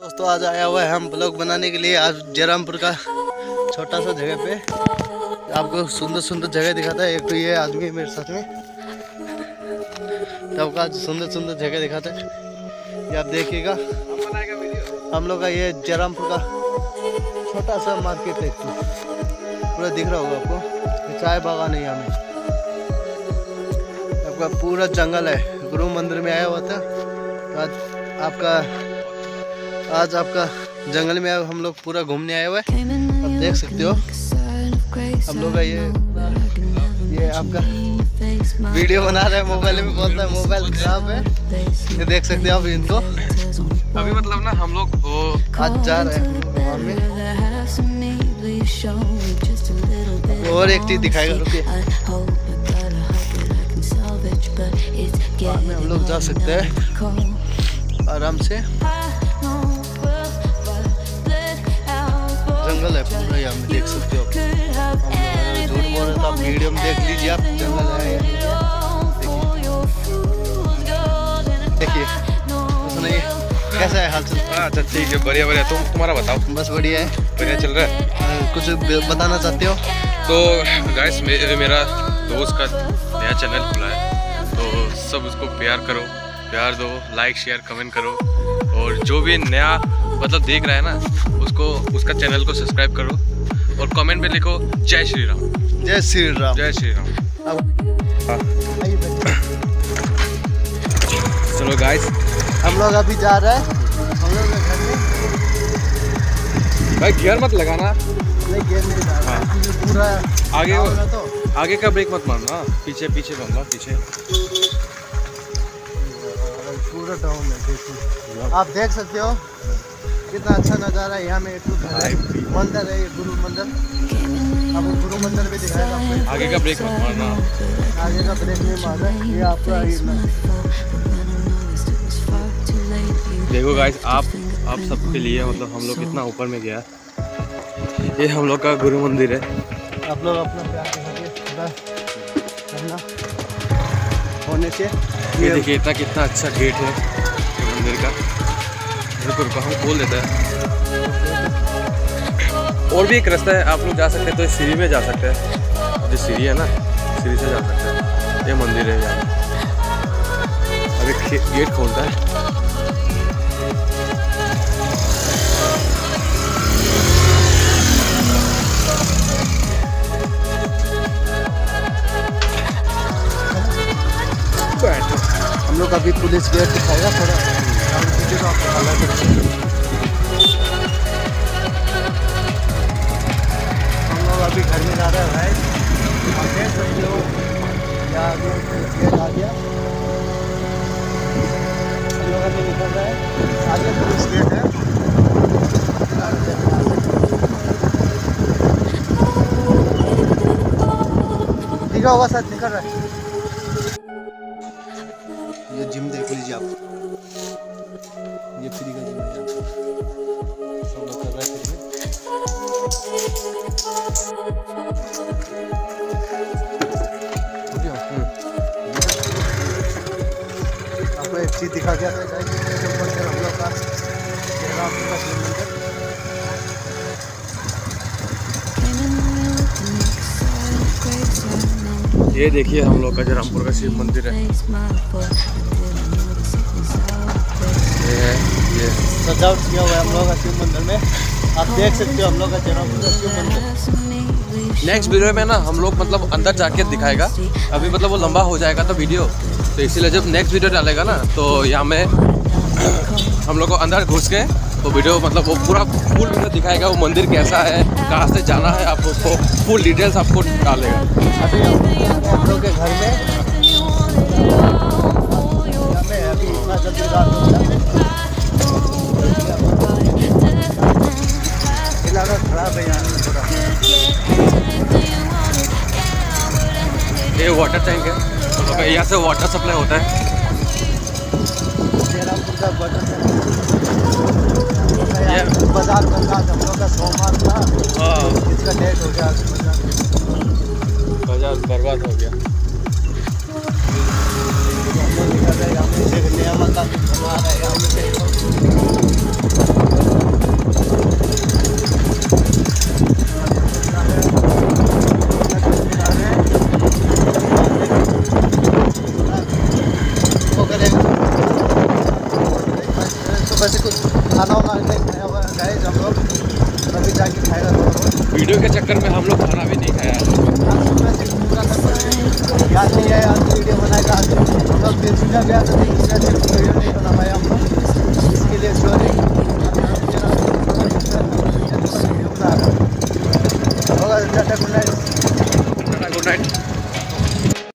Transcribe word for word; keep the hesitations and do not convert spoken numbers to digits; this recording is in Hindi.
दोस्तों आज आया हुआ है हम ब्लॉग बनाने के लिए। आज जयरामपुर का छोटा सा जगह पे आपको सुंदर सुंदर जगह दिखाता है। एक तो ये आदमी मेरे साथ में तब का सुंदर सुंदर जगह दिखाता है। ये आप देखिएगा हम लोग का ये जयरामपुर का छोटा सा मार्केट है। तो पूरा दिख रहा होगा आपको। ये चाय बागान है यहाँ में। आपका पूरा जंगल है। गुरु मंदिर में आया हुआ था तो आज आपका आज आपका जंगल में हम लोग पूरा घूमने आए हुए हैं। आप देख सकते हो हम लोग का ये ये आपका वीडियो बना रहे हैं। मोबाइल में बोलता है मोबाइल खराब है। ये देख सकते हो आप इनको। अभी मतलब ना हम लोग आज जा रहे हैं वहाँ में। और एक चीज दिखाएगा रुकिए। में हम लोग जा सकते हैं आराम से। जंगल है पूरा यहाँ में देख सकते हो। झूठ बोल रहे तो आप वीडियो में देख लीजिए। आप जंगल है देखिए। सुनिए कैसा है हालचाल? अच्छा ठीक है, बढ़िया बढ़िया। तुम तुम्हारा बताओ। बस बढ़िया है। बढ़िया चल रहा है। कुछ बताना चाहते हो? तो गाइस मेरे मेरा दोस्त का नया चैनल खुला है तो सब उसको प्यार करो, प्यार दो, लाइक शेयर कमेंट करो। और जो भी नया मतलब देख रहा है ना उसको उसका चैनल को सब्सक्राइब करो और कमेंट में लिखो जय श्री राम। जय श्री राम। जय श्री राम। चलो गाइस हम लोग अभी जा रहे हैं हम लोग के घर में। भाई गियर मत लगाना। नहीं गियर नहीं लगा रहा। पूरा आगे तो आगे का ब्रेक मत मारना। पीछे पीछे मारना पीछे। पूरा डाउन है देखिए। आप देख सकते हो कितना अच्छा नज़ारा है। यहाँ में एक मंदिर है, गुरु मंदिर। आपको गुरु मंदिर भी दिखाएगा आपको। आगे का ब्रेक मत मारना। आगे का ब्रेक नहीं मारना। ये आपका देखो गाइस आप आप सबके लिए मतलब हम लोग कितना ऊपर में गया। ये हम लोग का गुरु मंदिर है। आप लोग अपना प्यार करना होने से। ये देखिए इतना कितना अच्छा गेट है मंदिर का। रुको रुको हम खोल देते हैं। और भी एक रास्ता है आप लोग जा सकते हैं। तो सीढ़ी में जा सकते हैं। जो सीढ़ी है ना सीढ़ी से जा सकते हैं। ये मंदिर है यहाँ। अभी गेट खोलता है। हम लोग अभी पुलिस गेट दिखाएगा थोड़ा। हम लोग अभी घर में जा रहे हैं भाई। हम देख सकते हो क्या गेट आ गया। हम लोग अभी निकल रहे हैं। आगे पुलिस गेट है। ठीक होगा सर निकल रहा है। ये जिम देख लीजिए आप। ये फ्री का जिम है। सब लोग कर रहे हैं फ्री में। आपको एक चीज दिखा गया था गाइस। हम लोग का जयरामपुर का शिव मंदिर। ये देखिए हम लोग का जयरामपुर का शिव मंदिर है। ये है ये सजावट किया हुआ है हम लोग का शिव मंदिर में। आप देख सकते हो हम लोग का जयरामपुर का शिव मंदिर। नेक्स्ट वीडियो में ना हम लोग मतलब अंदर जाके दिखाएगा। अभी मतलब वो लंबा हो जाएगा तो वीडियो, तो इसीलिए जब नेक्स्ट वीडियो डालेगा ना तो यहाँ में हम लोग को अंदर घुस के तो वीडियो मतलब वो पूरा फुल वीडियो दिखाएगा। वो मंदिर कैसा है, कहाँ से जाना है, आप उसको फुल डिटेल्स आपको डालेगा। अभी हम लोग के घर में अभी इतना जल्दी रात हो गया। इलाका खराब है यहाँ थोड़ा। ये वाटर टैंक है तो यहाँ से वाटर सप्लाई होता है। जयरामपुर का वाटर टैंक बाजार बंद था। हम लोग का सोमवार था। हाँ इसका डेट हो गया। बाजार बर्बाद हो गया। हम लोग निकल रहे हैं। यहाँ पे नया मकान बना रहे हैं। वीडियो के चक्कर में हम लोग खाना भी नहीं खाया। याद नहीं है, आज वीडियो बनाएगा, हम लोग वीडियो नहीं बना पाए हम।